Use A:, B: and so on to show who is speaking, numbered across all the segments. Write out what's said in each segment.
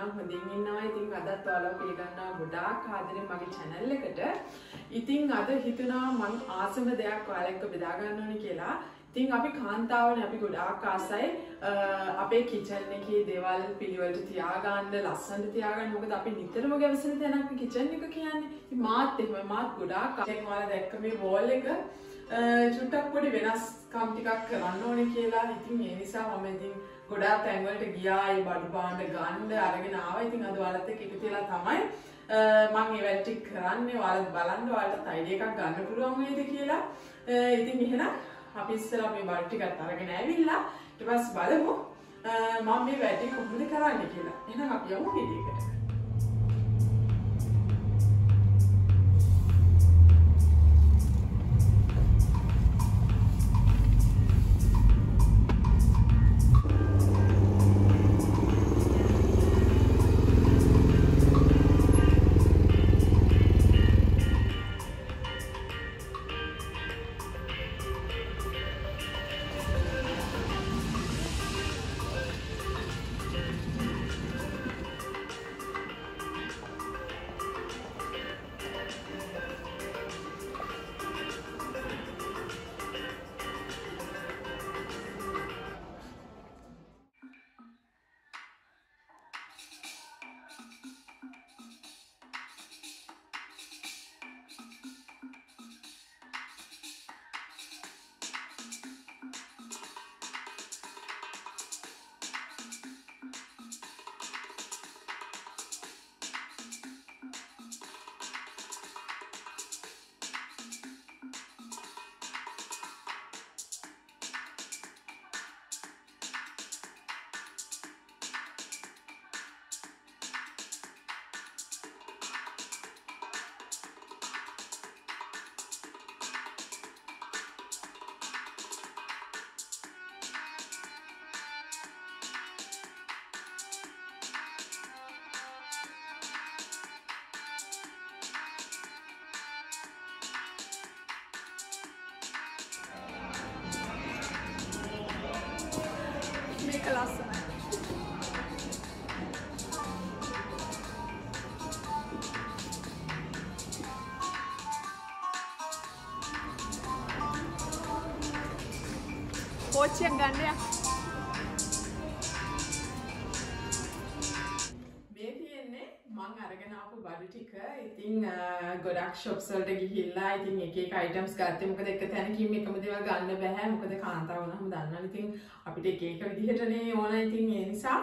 A: නම් හොඳින් ඉන්නවා. ඉතින් අදත් ඔයාලව පිළිගන්නවා ගොඩාක් ආදරෙන් මගේ channel එකට. ඉතින් අද හිතුණා මම ආසම දෙයක් ඔයාලා එක්ක බෙදා ගන්න ඕනේ කියලා. ඉතින් අපි කාන්තාවනේ අපි ගොඩාක් ආසයි අපේ කිචන් එකේ දේවල් පිළිවෙලට තියාගන්න ලස්සනට තියාගන්න. මොකද අපි නිතරම ගැවසෙන තැනක් කිචන් එක කියන්නේ. ඉතින් මාත් එහෙම මාත් ගොඩාක් දැන් ඔයාලා දැක්ක මේ වෝල් එක චුට්ටක් පොඩි වෙනස්කම් ටිකක් කරන්න ඕනේ කියලා. ඉතින් ඒ නිසා මම ඉතින් ගොඩාක් තැන් වලට ගියා. ඒ බඩු භාණ්ඩ ගන්න අරගෙන ආවා. ඉතින් අද ඔයාලත් එක්ක එකතු වෙලා තමයි මම ඒ වැඩ ටික කරන්නේ. ඔයාලත් බලන්න ඔයාලට අයිඩියා එකක් ගන්න පුළුවන් වේද කියලා. ඉතින් එහෙනම් අපි ඉස්සෙල්ලා මේ බඩු ටිකත් අරගෙන ඇවිල්ලා ඊට පස්සේ බලමු මම මේ වැඩ ටික කොහොමද කරන්නේ කියලා. එහෙනම් අපි යමු වීඩියෝ එකට. Klasse. Poceng ganda ya. මං අරගෙන ආපු බඩු ටික ඉතින් ගොඩක් shops වලට ගිහිල්ලා ඉතින් එක එක items ගත්තේ. මොකද එක තැනකින් එකම දේවල් ගන්න බෑ. මොකද කාන්තාව වුණාම දන්නවනේ ඉතින් අපිට එක එක විදිහටනේ ඕන. ඉතින් ඒ නිසා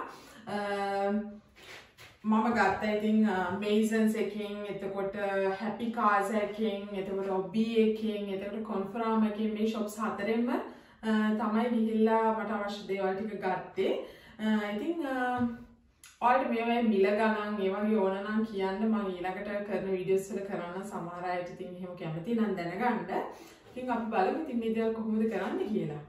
A: මම ගත්තා ඉතින් Masons එකකින්, එතකොට Happy Cars එකකින්, එතකොට Obi එකකින්, එතකොට Confirm එකකින් මේ shops හතරෙන්ම තමයි ගිහිල්ලා මට අවශ්‍ය දේවල් ටික ගත්තේ. ඉතින් ඔයාලට මේවා මිල ගණන් ඒ වගේ ඕන නම් කියන්න. මම ඊළඟට කරන වීඩියෝස් වල කරන්න සමහර අයට ඉතින් එහෙම කැමති නම් දැනගන්න. ඉතින් අපි බලමු ඉතින් මේ දේවල් කොහොමද කරන්නේ කියලා.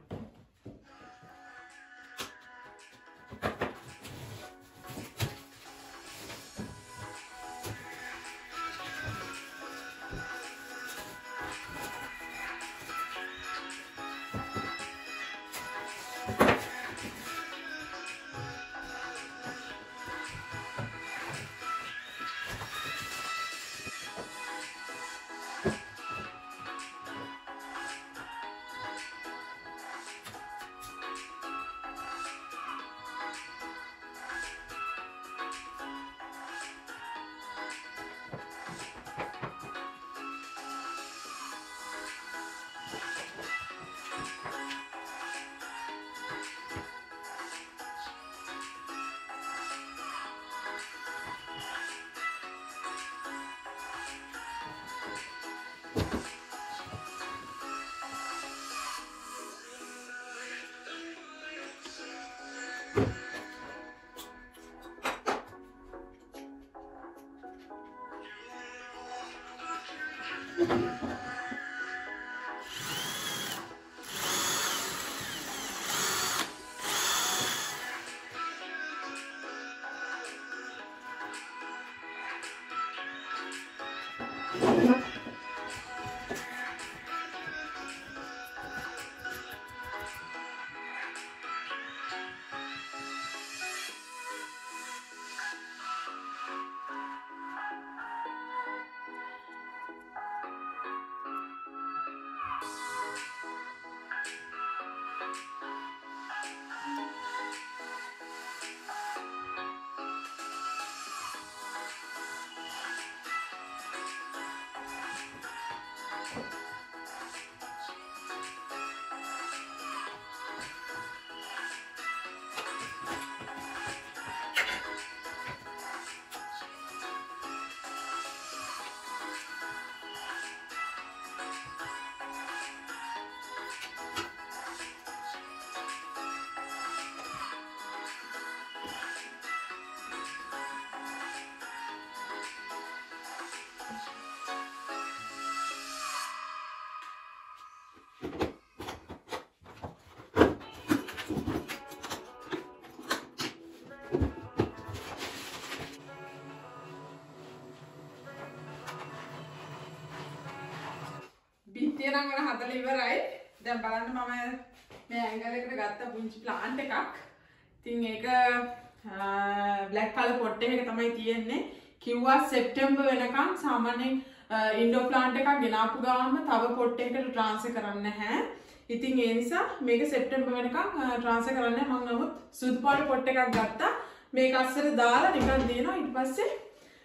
A: තියනම් වල හදලා ඉවරයි. දැන් බලන්න මම මේ ඇන්ගල් එකට ගත්ත පුංචි ප්ලාන්ට් එකක්. ඉතින් ඒක බ්ලැක් කලර් පොට් එකක තමයි තියෙන්නේ. කිව්වා සෙප්ටැම්බර් වෙනකන් සාමාන්‍යයෙන් ඉන්ඩෝ ප්ලාන්ට් එකක් ගෙනාපු ගාම තව පොට් එකකට ට්‍රාන්ස්ෆර් කරන්න නැහැ. ඉතින් ඒ නිසා මේක සෙප්ටැම්බර් වෙනකන් ට්‍රාන්ස්ෆර් කරන්න මම නමුත් සුදු පාට පොට් එකක් ගත්තා. මේක අස්සර දාලා නිකන් දිනවා. ඊට පස්සේ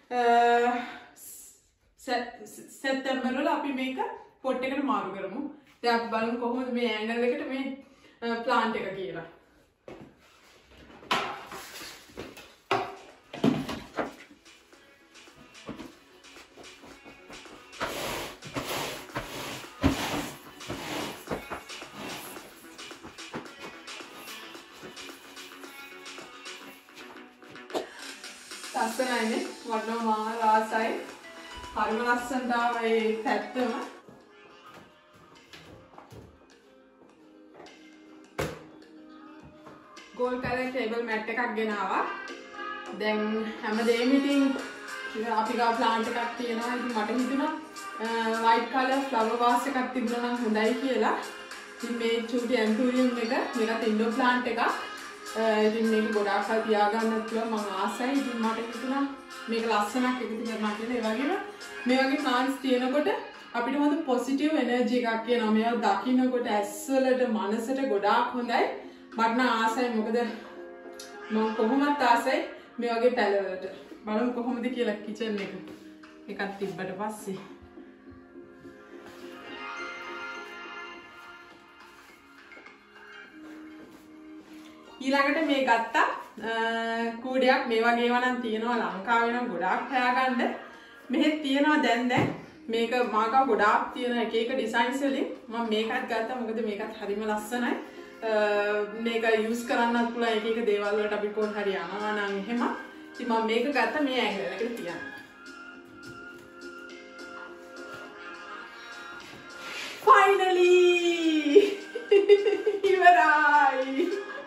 A: සෙප්ටැම්බර් වල අපි මේක පොට් එකට මාරු කරමු. දැන් අපි බලමු කොහොමද මේ ඇන්ගල් එකට මේ ප්ලාන්ට් එක කියලා. ලස්සනයිනේ වටනවා මා රාසයි හරිම ලස්සනට ආවා ඒ පැත්තම ගෝල්ඩ් කලර් ටේබල් මැට් එකක් ගෙනාවා දැන් හැමදේම ඉතින් අපි ගාව ප්ලාන්ට් එකක් තියෙනවා ඉතින් මට හිතුණා වයිට් කලර් ෆ්ලවර් වාස් එකක් තිබුණා නම් හොඳයි කියලා ඉතින් මේ චූටි ඇන්ටෝරියම් එක මේකත් ඉන්ඩෝ ප්ලාන්ට් එකක් ඉතින් මේක ගොඩාක් කල් තියාගන්නත් පුළුවන් මම ආසයි ඉතින් මට හිතුණා මේක ලස්සනක් එකතු කරනවා කියලා ඒ වගේම මේ වගේ ප්ලාන්ට්ස් තියෙනකොට අපිට හොඳ පොසිටිව් එනර්ජි එකක් එනවා මේවා දකින්නකොට ඇස් වලට මනසට ගොඩාක් හොඳයි මට නම් ආසයි මොකද මම කොහොමත් ආසයි මේ වගේ පැලවලට බලමු කොහොමද කියලා කිචන් එක එකක් තිබ්බට පස්සේ ඊළඟට මේ ගත්තා කූඩයක් මේ වගේ ඒවා නම් තියෙනවා ලංකාවේ නම් ගොඩාක් හොයාගන්න මෙහෙත් තියෙනවා දැන් මේක මාගා ගොඩාක් තියෙන එක එක ඩිසයින්ස් වලින් මම මේකත් ගත්තා මොකද මේකත් හරිම ලස්සනයි මේක යූස් කරන්නත් පුළුවන් එක එක දේවල් වලට අපි කොහොම හරි යනවා නම් එහෙම ඉතින් මම මේක ගත්තා මේ ඇන්ගල් එකට තියන්න finally ඉවරයි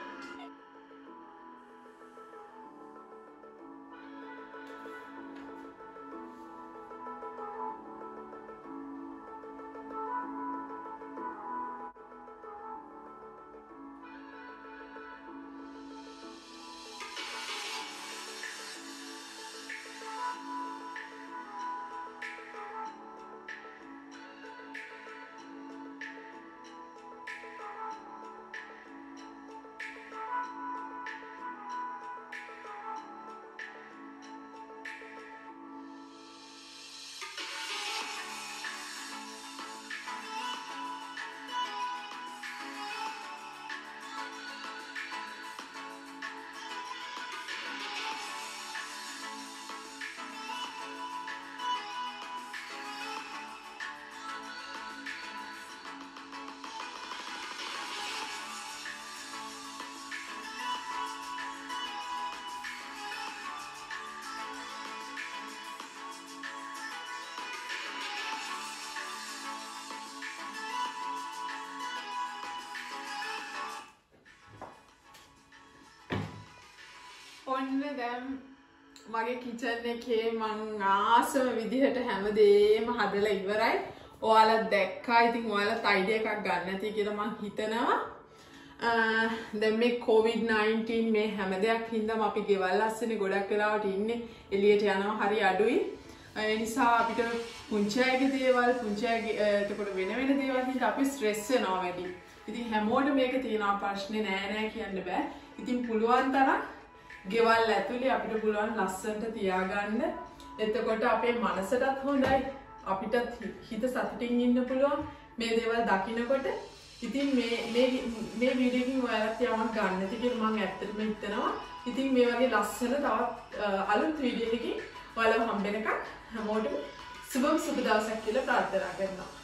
A: ඔන්න දැන් මගේ කිචන් එකේ මං ආසම විදිහට හැමදේම හදලා ඉවරයි. ඔයාලා දැක්කා. ඉතින් ඔයාලත් අයිඩියා එකක් ගන්න ඇති කියලා මං හිතනවා. දැන් මේ COVID-19 මේ හැම දෙයක් හින්දාම අපි ගෙවල් අස්සනේ ගොඩක් වෙලාවට ඉන්නේ. එළියට යනවා හරි අඩුයි. ඒ නිසා අපිට පුංචි අයගේ දේවල් පුංචි අයගේ එතකොට වෙන දේවල් හින්දා අපි ස්ට්‍රෙස් වෙනවා වැඩි. ඉතින් හැමෝටම මේක තියෙනවා ප්‍රශ්නේ නෑ කියන්න බෑ. ඉතින් පුළුවන් තරම් ගෙවල් ඇතුලේ අපිට පුළුවන් ලස්සනට තියාගන්න. එතකොට අපේ මනසටත් හොඳයි. අපිට හිත සතුටින් ඉන්න පුළුවන් මේ දේවල් දකින්නකොට. ඉතින් මේ වීඩියෝ එකකින් ඔයාලත් යමක් ගන්න ඇති කියලා මම ඇත්තටම හිතනවා. ඉතින් මේ වගේ ලස්සන තවත් අලුත් වීඩියෝ එකකින් ඔයාලව හම්බ වෙනකම් හැමෝටම සුබ දවසක් කියලා ප්‍රාර්ථනා කරනවා.